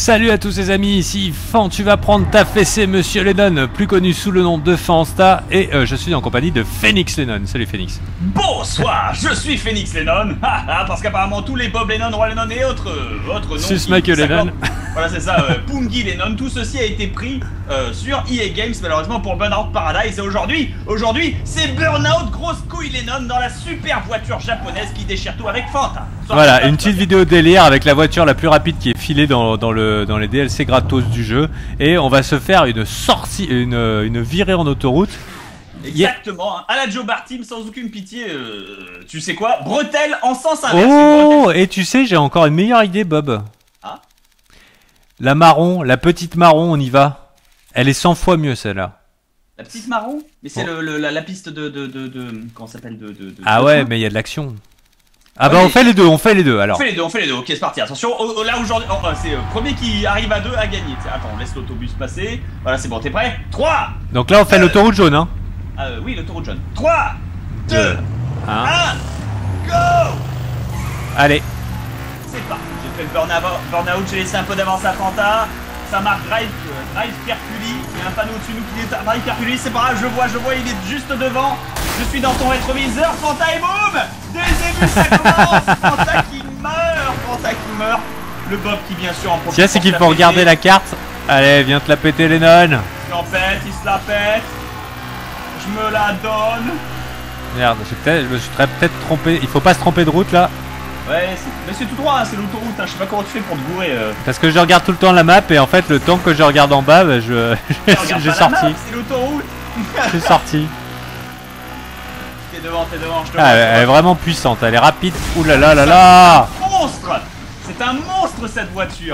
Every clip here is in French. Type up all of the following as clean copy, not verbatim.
Salut à tous les amis, ici Fan, tu vas prendre ta fessée Monsieur Lennon, plus connu sous le nom de Fansta, et je suis en compagnie de Phoenix Lennon. Salut Phoenix. Bonsoir, je suis Phoenix Lennon, parce qu'apparemment tous les Bob Lennon, Roy Lennon et autres noms... Sus Michael Lennon. Voilà c'est ça, Pungi Lennon, tout ceci a été pris sur EA Games malheureusement pour Burnout Paradise, et aujourd'hui c'est Burnout Grosse Couille Lennon dans la super voiture japonaise qui déchire tout avec Fanta. Voilà, une petite vidéo délire avec la voiture la plus rapide qui est filée dans les DLC gratos du jeu, et on va se faire une sortie, une virée en autoroute. Exactement, à la Joe Bartim sans aucune pitié, tu sais quoi, bretelle en sens inverse. Oh, et tu sais, j'ai encore une meilleure idée Bob. Ah. La marron, la petite marron, on y va. Elle est 100 fois mieux celle-là. La petite marron? Mais c'est la piste comment ça s'appelle Ah ouais, mais il y a de l'action. Ah bah on fait les deux alors. On fait les deux, ok c'est parti, attention, là aujourd'hui, c'est premier qui arrive à 2 à gagner. Attends, on laisse l'autobus passer, voilà c'est bon, t'es prêt? 3. Donc là on fait l'autoroute jaune hein. Oui, l'autoroute jaune. 3, 2, 1, go. Allez. C'est parti, j'ai fait le burn-out, j'ai laissé un peu d'avance à Fanta. Ça marque Drive Perculi, il y a un panneau au-dessus de nous qui dit Drive Perculi, c'est pas grave, je vois, il est juste devant. Je suis dans ton rétroviseur, Fanta et boum. Dès le début ça commence, Fanta qui meurt. Le Bob qui bien sûr en profite. Tiens, c'est qu'il faut regarder la carte. Allez, viens te la péter Lennon. Il en pète, il se la pète. Je me la donne. Merde, je me suis peut-être trompé, il faut pas se tromper de route là. Ouais, mais c'est tout droit, hein, c'est l'autoroute, hein. Je sais pas comment tu fais pour te gourer. Parce que je regarde tout le temps la map et en fait le temps que je regarde en bas, bah, j'ai sorti. C'est l'autoroute. J'ai sorti. T'es devant, je te vois. Elle est vraiment puissante, elle est rapide. Ouh là là là là. C'est un monstre cette voiture.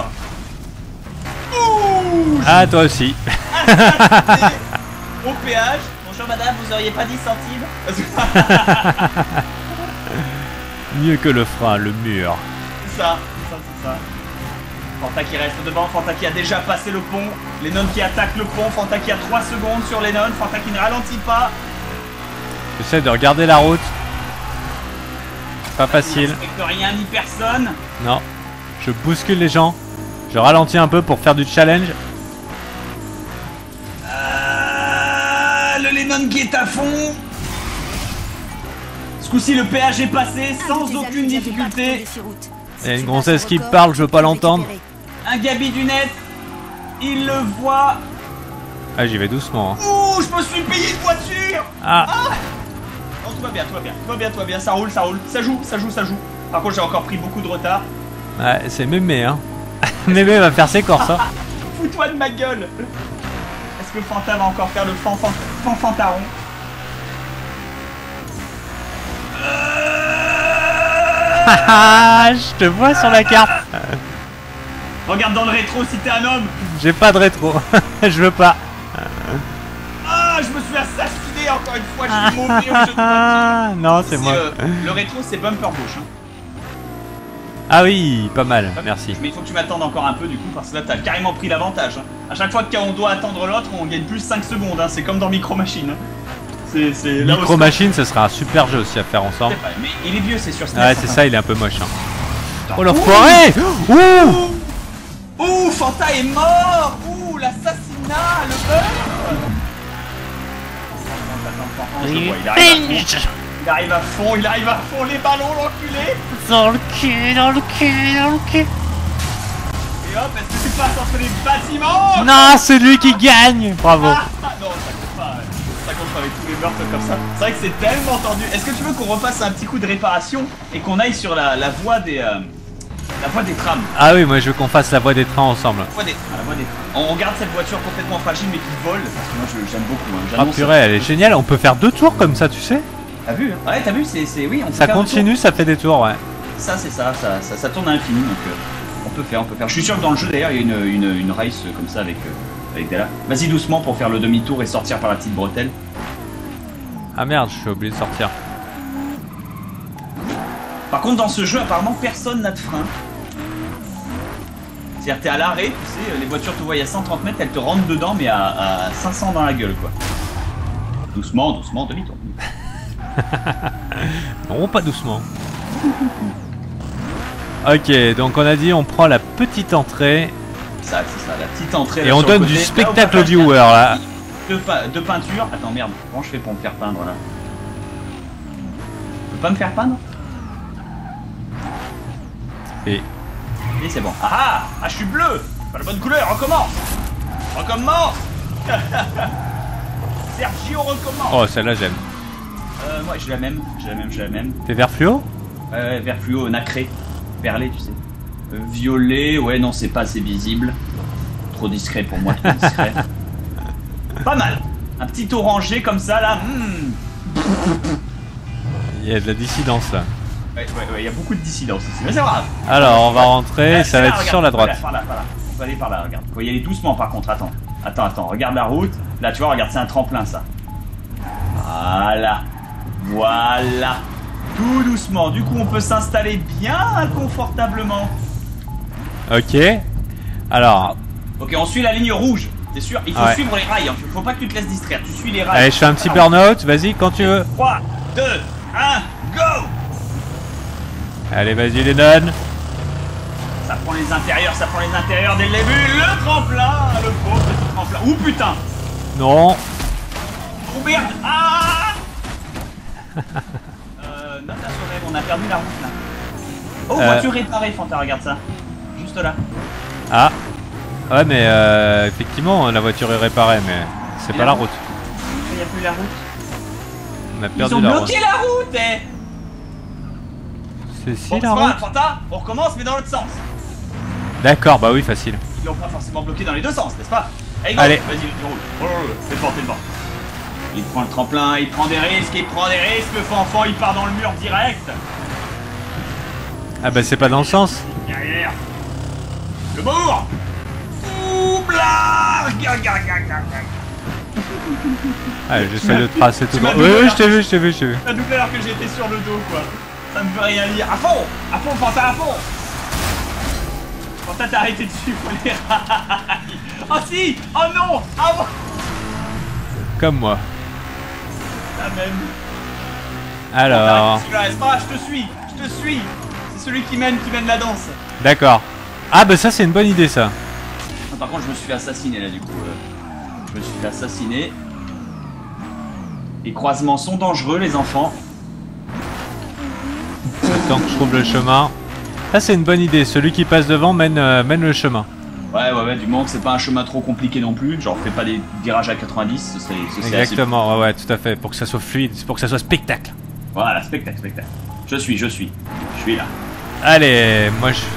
Ouh. Ah toi aussi. Au péage. Bonjour madame, vous auriez pas 10 centimes? Mieux que le frein, le mur. C'est ça. Fanta qui reste devant, Fanta qui a déjà passé le pont, Lennon qui attaque le pont, Fanta qui a 3 secondes sur Lennon, Fanta qui ne ralentit pas. J'essaie de regarder la route. Pas facile. Je ne respecte rien ni personne. Non. Je bouscule les gens. Je ralentis un peu pour faire du challenge. Le Lennon qui est à fond. Ce coup-ci, le péage est passé sans aucune difficulté. Il y a une grossesse qui parle, je veux pas l'entendre. Un Gabi du net, il le voit. Ah, j'y vais doucement. Hein. Ouh, je me suis payé une voiture. Ah. Non, tout va bien, ça roule. Ça joue. Par contre, j'ai encore pris beaucoup de retard. Ouais, c'est Mémé, hein. Mémé va faire ses courses, hein. Fous-toi de ma gueule. Est-ce que Fanta va encore faire le fantaron? Je te vois sur la carte. Regarde dans le rétro si t'es un homme. J'ai pas de rétro. Je veux pas. Ah, je me suis assassiné encore une fois. Je suis mauvais au jeu de voiture. Non, c'est moi. Le rétro, c'est bumper gauche. Hein. Ah oui, pas mal. Merci. Mais il faut que tu m'attendes encore un peu du coup, parce que là t'as carrément pris l'avantage. Hein. À chaque fois qu'on doit attendre l'autre, on gagne plus 5 secondes. Hein. C'est comme dans Micro Machine. Hein. Micro Machine, ce sera un super jeu aussi à faire ensemble. Mais il est vieux, c'est sûr. Ouais, c'est ça, il est un peu moche. Hein. Oh l'enfoiré! Ouh! Ouh, Fanta est mort! Ouh, l'assassinat, le beurre! Il arrive à fond, les ballons, l'enculé! Dans le cul. Et hop, est-ce que tu passes entre les bâtiments? Non, c'est lui qui gagne! Bravo! Non, ça compte pas. Ça compte pas avec tous les meurtres comme ça. C'est vrai que c'est tellement tendu. Est-ce que tu veux qu'on refasse un petit coup de réparation et qu'on aille sur la voie des trams? Ah oui, moi je veux qu'on fasse la voie des trains ensemble. La voie des trains. On garde cette voiture complètement fragile mais qui vole. Parce que moi j'aime beaucoup. Hein. Ah purée, elle est géniale. On peut faire 2 tours comme ça, tu sais? T'as vu hein? Ouais, t'as vu, oui. On peut ça continue, ça fait des tours, ouais. Ça c'est ça tourne à l'infini donc on peut faire. Je suis sûr que dans le jeu d'ailleurs il y a une race comme ça avec Della. Vas-y doucement pour faire le demi-tour et sortir par la petite bretelle. Ah merde, je suis obligé de sortir. Par contre dans ce jeu apparemment personne n'a de frein. C'est-à-dire t'es à l'arrêt, tu sais, les voitures te voient à 130 mètres, elles te rentrent dedans mais à 500 dans la gueule quoi. Doucement, demi-tour. Non, pas doucement. Ok, donc on a dit on prend la petite entrée. ça, c'est ça, la petite entrée. Et là, on sur le donne côté. du Là, spectacle au aux passage, viewers là. de peinture. Attends, merde, comment je fais pour me faire peindre là? Tu peux pas me faire peindre? Et c'est bon. Ah, je suis bleu. Pas la bonne couleur, recommence. Recommence. Sergio recommence. oh, celle-là j'aime. Moi j'ai la même, T'es vert fluo? vert fluo, nacré, perlé tu sais. Violet, ouais non c'est pas assez visible. Trop discret pour moi, trop discret. Pas mal. Un petit orangé comme ça là. Il y a de la dissidence là. Ouais, il y a beaucoup de dissidence ici, mais c'est grave. Alors on va rentrer, ça va là, être regarde, sur la droite. Par là. On va aller par là, regarde. Faut y aller doucement par contre, attends, regarde la route. Là tu vois, regarde, c'est un tremplin ça. Voilà. Tout doucement, du coup on peut s'installer bien confortablement. Ok. Alors, Ok, on suit la ligne rouge, c'est sûr, il faut Ouais. suivre les rails, hein. Faut pas que tu te laisses distraire, tu suis les rails. allez, je fais un petit burn-out, vas-y quand tu veux. 3, 2, 1, go. Allez, vas-y Lennon. Ça prend les intérieurs dès le début, le tremplin, le pauvre petit tremplin. Ouh putain. Non. Oh merde. Ah. Note à Soleil, on a perdu la route là. Oh, voiture réparée, Fanta, regarde ça. Juste là. Ah. Ouais, mais effectivement, la voiture est réparée, mais c'est pas la route. Il n'y a plus la route. On a Ils perdu ont la route. bloqué la route, eh. C'est si Bon, la c'est pas grave, route. Fanta, on recommence mais dans l'autre sens. D'accord, bah oui, facile. Ils l'ont pas forcément bloqué dans les deux sens, n'est-ce pas? Allez, go. Allez. Vas-y, tu roules. Oh, fais le vent. Il prend le tremplin, il prend des risques, le fanfan il part dans le mur direct. Ah bah c'est pas dans le sens. Derrière. Le bourg. Oubla. Allez, j'essaie de tracer tout Tu droit. m'as Oui, doublé, oui, je t'ai vu. La double alors que j'étais sur le dos quoi. Ça me veut rien dire. À fond, Fanta, à fond. Fanta, t'as arrêté de suivre les rails. Oh si. Oh non. Ah bon. Comme moi. La même. Alors. Reste pas, je te suis. C'est celui qui mène la danse. D'accord. Ah bah ça c'est une bonne idée ça. Par contre, je me suis fait assassiner là du coup. Je me suis fait assassiner. Les croisements sont dangereux, les enfants. Le temps que je trouve le chemin. Ça c'est une bonne idée. Celui qui passe devant mène le chemin. Ouais, du moment que c'est pas un chemin trop compliqué non plus. Genre, fais pas des virages à 90, ce serait Exactement, ouais, tout à fait. Pour que ça soit fluide, pour que ça soit spectacle. Voilà, spectacle. Je suis là. Allez, moi je.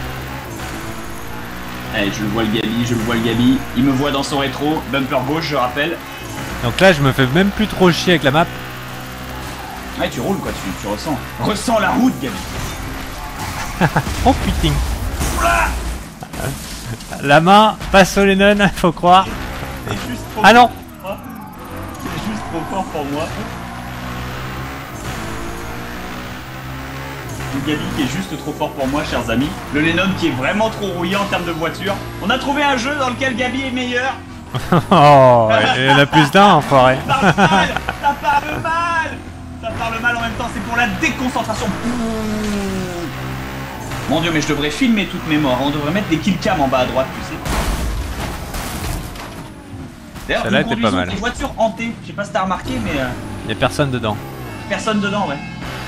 Allez, je le vois le Gabi. Il me voit dans son rétro. Bumper gauche, je rappelle. Donc là je me fais même plus trop chier avec la map. Ouais, tu roules quoi, tu ressens. Ressens la route, Gabi. Oh putain. La main passe au Lennon, faut croire. C'est juste trop Ah non. C'est juste trop fort pour moi. Le Gabi qui est juste trop fort pour moi, chers amis. Le Lennon qui est vraiment trop rouillé en termes de voiture. On a trouvé un jeu dans lequel Gabi est meilleur. Oh, il y en a plus d'un, enfoiré. Ça parle mal en même temps, c'est pour la déconcentration. Mon dieu, mais je devrais filmer toutes mes morts. On devrait mettre des killcams en bas à droite, tu sais. D'ailleurs, Celle-là nous était pas conduisons mal. des voitures hantées. Je sais pas si t'as remarqué, mais Il y a personne dedans. personne dedans, ouais.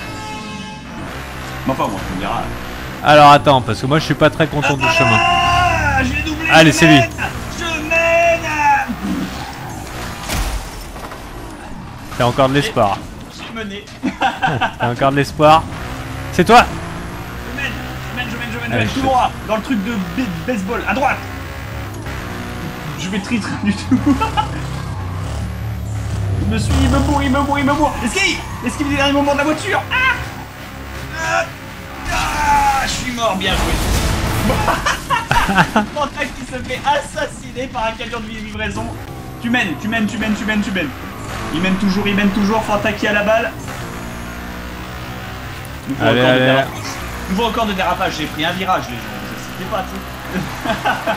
Mais enfin, bon, tu me diras. Alors attends, parce que moi je suis pas très content du chemin. Ah, je l'ai doublé. Allez, c'est lui. Je mène. T'as encore de l'espoir. J'ai mené. T'as encore de l'espoir. C'est toi. Je Allez, mène tout droit dans le truc de baseball, à droite. Je vais tri du tout. Il me suit, il me bourre. Esquive les derniers moments de la voiture. Je suis mort, bien joué. Fanta qui se fait assassiner par un camion de livraison. Tu mènes. Il mène toujours, Fanta qui a la balle. Nouveau record de dérapage, j'ai pris un virage les gens, c'était pas tout.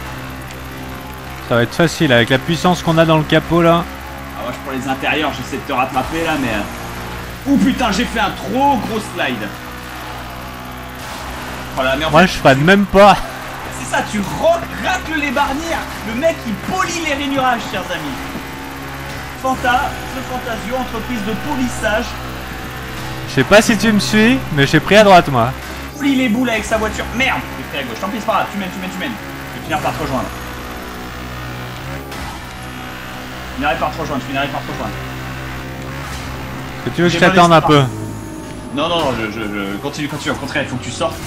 Ça va être facile avec la puissance qu'on a dans le capot là. Ah ouais, pour les intérieurs, j'essaie de te rattraper là, mais... Oh putain, j'ai fait un trop gros slide. Voilà, mais en Moi fait, je freine même pas. ça, tu racles les barnières. Le mec, il polit les rainurages, chers amis. Fanta, The Fantasio, entreprise de polissage. Je sais pas si tu me suis, mais j'ai pris à droite moi. Polit les boules avec sa voiture. Merde, j'ai pris à gauche. Tant pis, c'est pas grave. Tu mènes. Je vais finir par te rejoindre. Je finirai par te rejoindre. Est-ce que tu veux que je t'attende un peu? Non, je continue. Au contraire, il faut que tu sortes.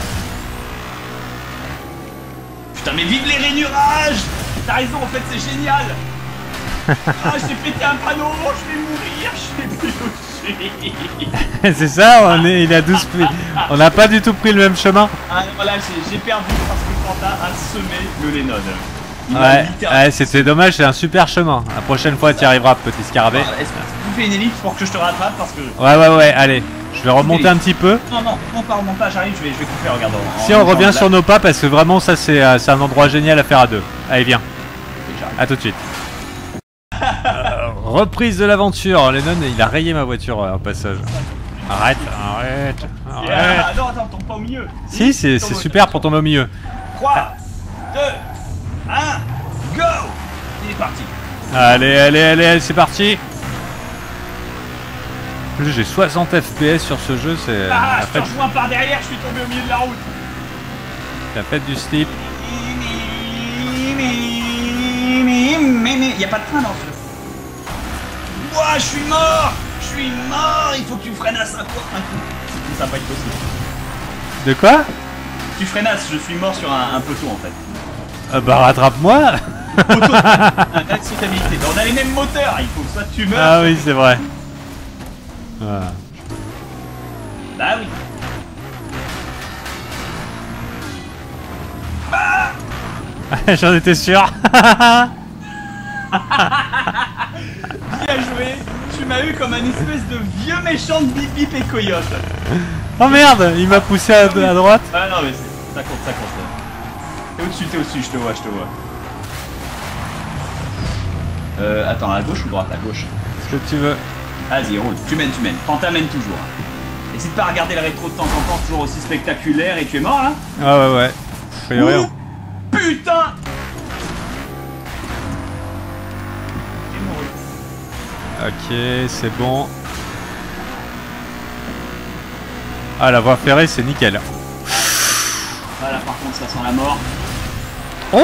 Putain, mais vive les rainurages! T'as raison, en fait, c'est génial! Ah, j'ai pété un panneau, je vais mourir, je vais plus toucher. C'est ça, il a 12 prix. On n'a pas du tout pris le même chemin. Ah, voilà, j'ai perdu parce que Fanta a semé le Lennon. Ouais, c'était dommage, c'est un super chemin. La prochaine fois, tu y arriveras, petit scarabée. Est-ce que tu fais une ellipse pour que je te rattrape parce que... Ouais, allez. Je vais remonter un petit peu. Non, pas remonte pas, j'arrive, je vais couper, regarde. Si on revient sur nos pas, parce que vraiment, ça, c'est un endroit génial à faire à deux. Allez, viens. À tout de suite. Reprise de l'aventure. Lennon, il a rayé ma voiture au passage. Arrête. Ah non, attends, tombe pas au milieu. Si, c'est super pour tomber au milieu. 3, 2, 1, go! Il est parti. Allez, c'est parti. J'ai 60 FPS sur ce jeu, c'est... Ah, je te rejoins par derrière, je suis tombé au milieu de la route. La fête du slip. Il y a pas de train dans ce jeu. Ouah, je suis mort, il faut que tu freinasses un coup. Ça va pas être possible. De quoi? Tu freinasses, je suis mort sur un poteau en fait. Bah rattrape-moi. Poteau, acceptabilité. On a les mêmes moteurs, il faut que soit tu meurs. Ah oui, c'est vrai. Voilà. Bah oui. Ah j'en étais sûr. Bien joué. Tu m'as eu comme un espèce de vieux méchant de Bip Bip et Coyote. Oh merde, il m'a poussé à droite. Ah non mais ça compte. T'es au-dessus, je te vois. Attends, à gauche ou droite? À gauche. Ce que tu veux. Vas-y, roule. Tu mènes. Fanta mène toujours. N'hésite pas à regarder le rétro de temps en temps, toujours aussi spectaculaire. Et tu es mort là? Ah ouais. Je fais rien. Putain! Ok, c'est bon. Ah, la voie ferrée, c'est nickel. Voilà, par contre, ça sent la mort. Oh!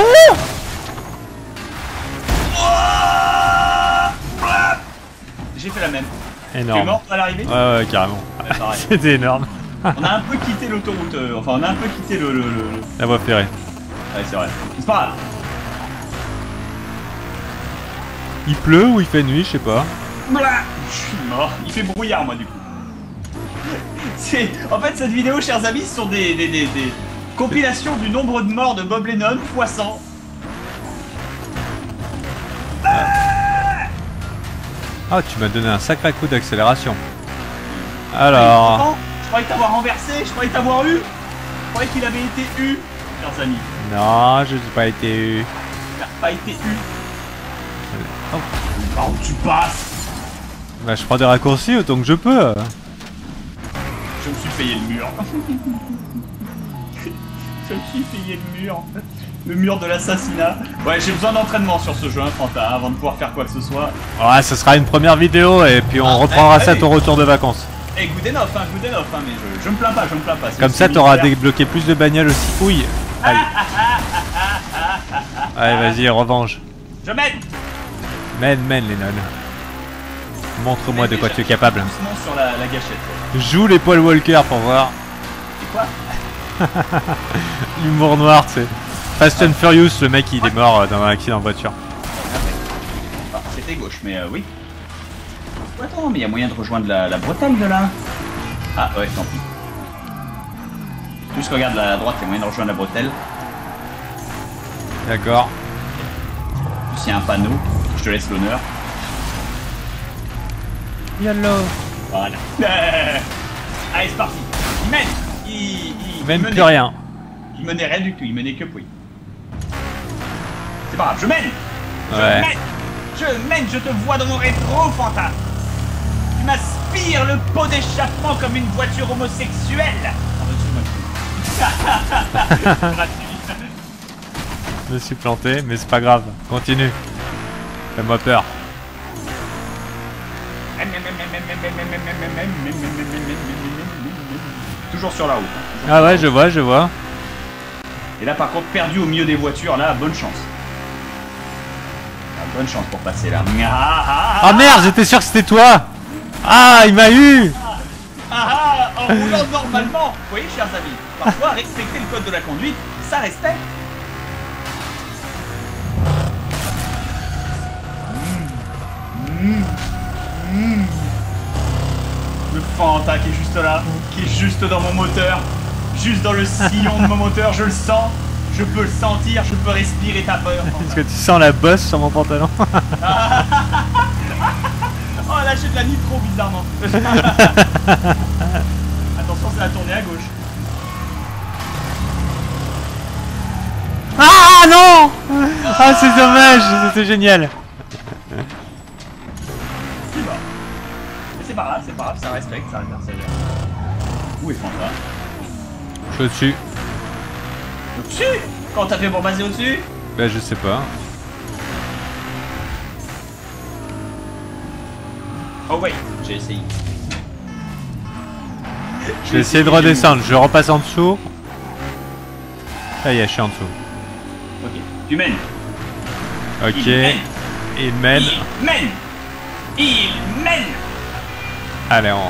J'ai fait la même. Énorme. Tu es mort à l'arrivée? Ouais, carrément. C'était énorme. On a un peu quitté l'autoroute, on a un peu quitté la voie ferrée. Ouais, c'est vrai. C'est pas grave. Il pleut ou il fait nuit, je sais pas. Je suis mort. Il fait brouillard, moi, du coup. En fait, cette vidéo, chers amis, ce sont des compilations du nombre de morts de Bob Lennon, x 100. Ah, tu m'as donné un sacré coup d'accélération. Alors... Je croyais t'avoir renversé, je croyais t'avoir eu. Je croyais qu'il avait été eu, chers amis. Non, je n'ai pas été eu. Il n'a pas été eu. Oh. Par où tu passes? Bah, je prends des raccourcis autant que je peux. Je me suis payé le mur. Je me suis payé le mur. Le mur de l'assassinat. Ouais, j'ai besoin d'entraînement sur ce jeu, hein, Fanta, avant de pouvoir faire quoi que ce soit. Ouais, ce sera une première vidéo et puis on reprendra ça à ton retour de vacances. Eh, good enough, mais je me plains pas, Comme ça, t'auras débloqué plus de bagnoles aussi. Oui. Allez. Allez, vas-y, revanche. Je mène. Mène, Lennon. Montre-moi de quoi tu es capable. Doucement sur la gâchette. Joue les Paul Walker pour voir. Et quoi? L'humour noir, tu sais. Fast and Furious, le mec il est mort dans un accident de voiture. Ah, c'était gauche, mais oui. Attends, mais il y a moyen de rejoindre la bretelle de là. Ah ouais, tant pis. Juste regarde la droite, il y a moyen de rejoindre la bretelle. D'accord. S'il y a un panneau, je te laisse l'honneur. Yallo. Voilà. Allez, c'est parti. Il mène. Il mène plus rien. Il menait rien du tout, il menait que pouille. C'est pas grave, je mène. Je mène, je te vois dans mon rétro, Fanta. Tu m'aspires le pot d'échappement comme une voiture homosexuelle. Je me suis planté, mais c'est pas grave. Continue. Fais-moi peur. Toujours sur la route. Ah ouais, je vois, je vois. Et là par contre perdu au milieu des voitures, là bonne chance. Ah, bonne chance pour passer là. Ah merde, j'étais sûr que c'était toi. Ah, il m'a eu. En roulant normalement. Vous voyez chers amis, parfois respecter le code de la conduite, ça respecte. Le Fanta qui est juste là, qui est juste dans mon moteur, juste dans le sillon de mon moteur, je le sens, je peux le sentir, je peux respirer ta peur. Est-ce que tu sens la bosse sur mon pantalon? Oh là j'ai de la nitro bizarrement. Attention c'est la tournée à gauche. Ah non. Ah c'est dommage, c'était génial. C'est bon. Mais c'est pas grave, ça respecte, ça persévère. Où est Fanta? Je suis au-dessus. Au-dessus? Quand t'as fait pour baser au-dessus? Bah je sais pas. Oh wait, j'ai essayé. Je vais essayer de redescendre, je repasse en dessous. Ça y est, je suis en dessous. Ok, tu mènes. Ok, Il mène. il mène. Il mène. Il mène. Allez, on...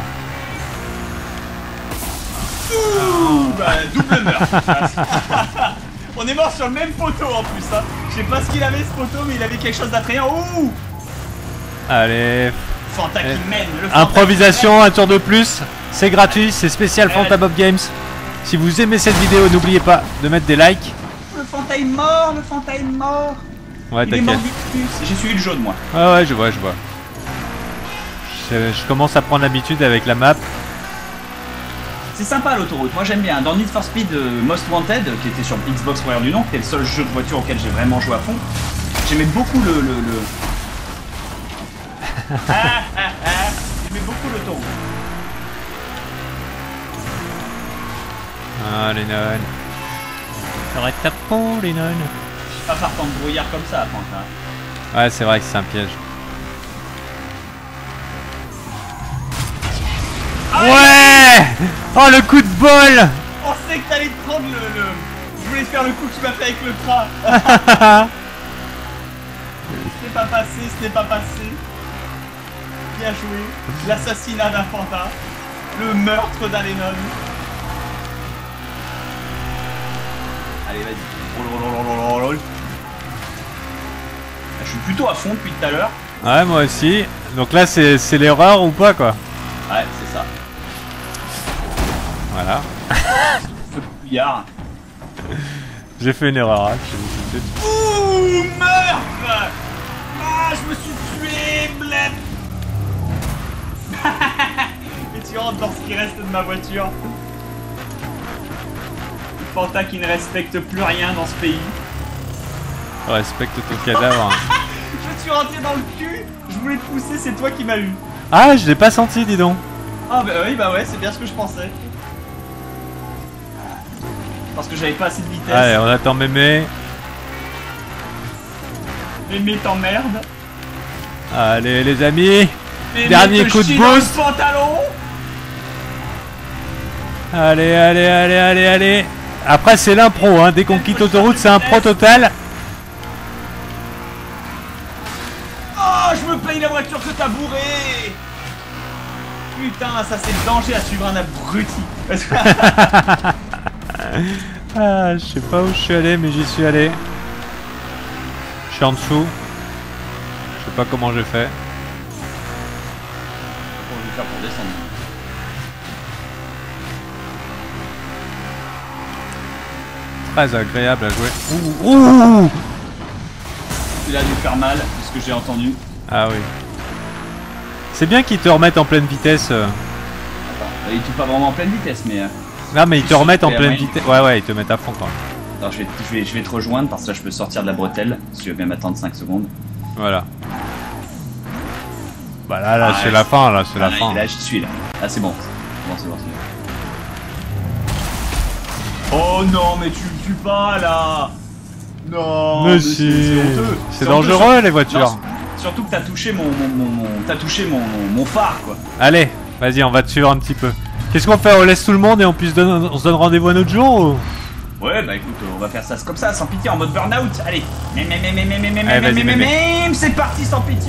Ouh, bah, double meurtre. On est mort sur le même poteau en plus. Hein. Je sais pas ce qu'il avait ce poteau, mais il avait quelque chose d'attrayant. Ouh. Allez. Fanta qui mène. Le Fanta Improvisation, un tour de plus. C'est gratuit, c'est spécial Fanta Bob Games. Si vous aimez cette vidéo, n'oubliez pas de mettre des likes. Le Fanta est mort, le Fanta est mort. Ouais, Il est mort t'inquiète. d'ictus. J'ai suivi le jaune moi. Ouais, ouais, je vois, je vois. Je commence à prendre l'habitude avec la map. C'est sympa l'autoroute, moi j'aime bien. Dans Need for Speed Most Wanted, qui était sur Xbox première du nom, qui est le seul jeu de voiture auquel j'ai vraiment joué à fond, j'aimais beaucoup j'aimais beaucoup l'autoroute. Ah, Lennon. T'aurais ta peau, Lennon. Pas partant de brouillard comme ça, Fanta. Ouais, c'est vrai que c'est un piège. Ouais. Oh, le coup de bol. On sait que t'allais prendre le... Je voulais faire le coup que tu m'as fait avec le train. Ce n'est pas passé, ce n'est pas passé. Bien joué. L'assassinat d'un Fanta. Le meurtre d'un Lennon. Allez, vas-y. Je suis plutôt à fond depuis tout à l'heure. Ouais, moi aussi. Donc là, c'est l'erreur ou pas, quoi? Ouais, c'est ça. Voilà. Feu de brouillard. J'ai fait une erreur, hein. Ouh, meurtre. Ah, je me suis tué, bled. Et tu rentres dans ce qui reste de ma voiture. Le Fanta qui ne respecte plus rien dans ce pays. Respecte ton cadavre. Je suis rentré dans le cul, je voulais te pousser, c'est toi qui m'as eu. Ah, je l'ai pas senti, dis donc. Ah bah oui, bah ouais, c'est bien ce que je pensais. Parce que j'avais pas assez de vitesse. Allez, on attend Mémé. Mémé t'emmerde. Allez, les amis. Mémé Dernier te coup de chie dans le boost. pantalon. Allez, allez, allez, allez, allez. Après, c'est l'impro, hein. Dès qu'on quitte l'autoroute, c'est un pro total. Oh, je me paye la voiture que t'as bourrée. Putain, ça c'est le danger à suivre un abruti. Ah, je sais pas où je suis allé, mais j'y suis allé. Je suis en dessous. Je sais pas comment j'ai fait. Comment je vais faire pour descendre? Très agréable à jouer. Ouh, ouh. Il a dû faire mal, c'est ce que j'ai entendu. Ah oui. C'est bien qu'ils te remettent en pleine vitesse. Attends, il tue pas vraiment en pleine vitesse, mais... Non, mais ils te remettent en super, pleine ouais. vitesse. Ouais, ouais, ils te mettent à fond quand même. Attends, je vais te rejoindre, parce que là je peux sortir de la bretelle, si tu veux bien m'attendre 5 secondes. Voilà. Bah là, Ah, c'est ouais, la fin, là, c'est la Là, fin. là, j'y suis, là. Ah, c'est bon. C'est bon. Oh non, mais tu me tues pas, là. Non, Mais si. honteux. C'est dangereux les voitures. Non, surtout que t'as touché mon phare quoi. Allez, vas-y, on va te suivre un petit peu. Qu'est-ce qu'on fait? On laisse tout le monde et on se donne rendez-vous un autre jour ou... Ouais, bah écoute, on va faire ça comme ça, sans pitié, en mode burn-out. Allez, c'est parti, sans pitié.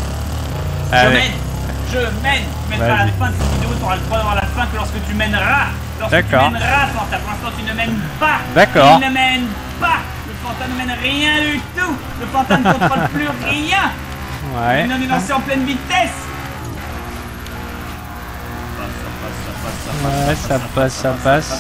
Je mène. Tu mettras à la fin de cette vidéo, tu auras le droit d'avoir la fin que lorsque tu mèneras. Lorsque tu mèneras, Fanta. Pour l'instant, tu ne mènes pas. D'accord. Tu ne mènes pas. Le Fanta ne mène rien du tout. Le Fanta ne contrôle plus rien. Ouais. On est lancé en pleine vitesse. Ouais, ça passe, Ça passe.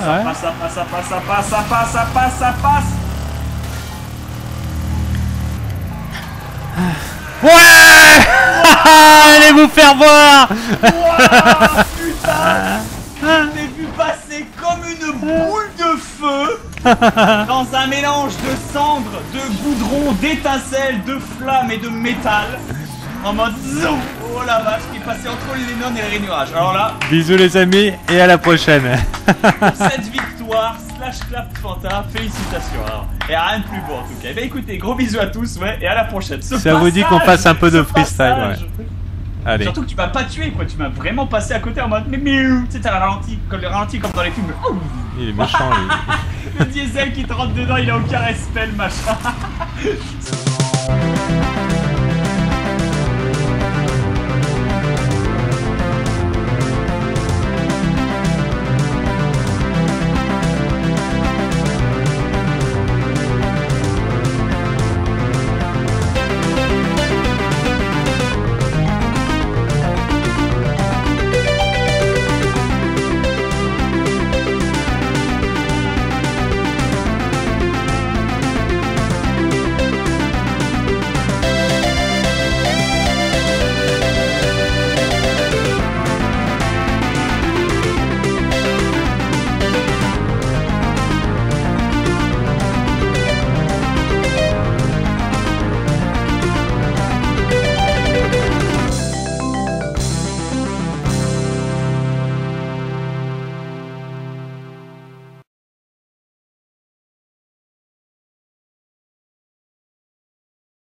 Ouais. Allez vous faire voir. Wow, putain. Je t'ai vu passer comme une boule de feu dans un mélange de cendres, de goudron, d'étincelles, de flammes et de métal. En mode zoom. Oh la vache, qui est passé entre les nonnes et les nuages. Alors là, bisous les amis et à la prochaine. pour cette victoire, slash clap Fanta, félicitations. Alors, et rien de plus beau en tout cas. Eh bien écoutez, gros bisous à tous, ouais, et à la prochaine. Ça vous dit qu'on fasse un peu de freestyle, ouais. Allez. Surtout que tu m'as pas tué quoi, tu m'as vraiment passé à côté en mode miou. Tu sais, t'as ralenti, comme le ralenti comme dans les films. Oh. Il est méchant lui. Le diesel qui te rentre dedans, il a aucun respect le machin.